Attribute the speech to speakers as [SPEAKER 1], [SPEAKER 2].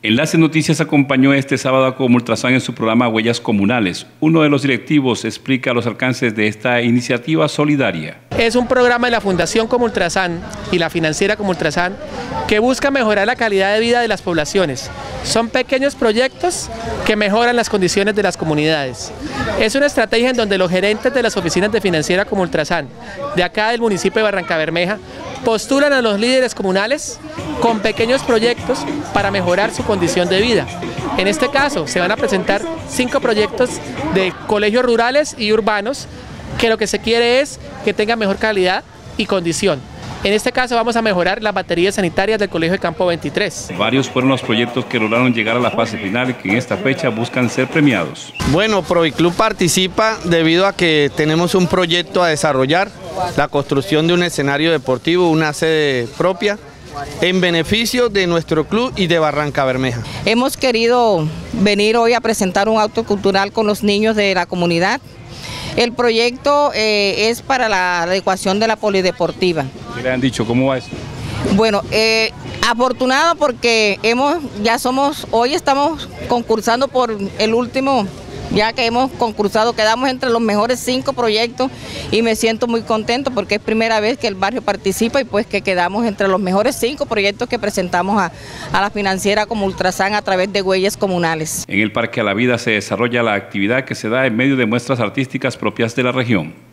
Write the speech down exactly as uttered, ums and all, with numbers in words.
[SPEAKER 1] Enlace Noticias acompañó este sábado a Comultrasan en su programa Huellas Comunales. Uno de los directivos explica los alcances de esta iniciativa solidaria.
[SPEAKER 2] Es un programa de la Fundación Comultrasan y la financiera Comultrasan que busca mejorar la calidad de vida de las poblaciones. Son pequeños proyectos que mejoran las condiciones de las comunidades. Es una estrategia en donde los gerentes de las oficinas de financiera Comultrasan, de acá del municipio de Barrancabermeja, postulan a los líderes comunales con pequeños proyectos para mejorar su condición de vida. En este caso se van a presentar cinco proyectos de colegios rurales y urbanos que lo que se quiere es que tengan mejor calidad y condición. En este caso vamos a mejorar las baterías sanitarias del Colegio de Campo veintitrés.
[SPEAKER 1] Varios fueron los proyectos que lograron llegar a la fase final y que en esta fecha buscan ser premiados.
[SPEAKER 3] Bueno, Proviclub participa debido a que tenemos un proyecto a desarrollar, la construcción de un escenario deportivo, una sede propia, en beneficio de nuestro club y de Barrancabermeja.
[SPEAKER 4] Hemos querido venir hoy a presentar un acto cultural con los niños de la comunidad. El proyecto eh, es para la adecuación de la polideportiva.
[SPEAKER 1] ¿Qué le han dicho? ¿Cómo va eso?
[SPEAKER 4] Bueno, eh, afortunado porque hemos, ya somos, hoy estamos concursando por el último, ya que hemos concursado, quedamos entre los mejores cinco proyectos y me siento muy contento porque es primera vez que el barrio participa y pues que quedamos entre los mejores cinco proyectos que presentamos a, a la financiera Comultrasan a través de Huellas Comunales.
[SPEAKER 1] En el Parque a la Vida se desarrolla la actividad que se da en medio de muestras artísticas propias de la región.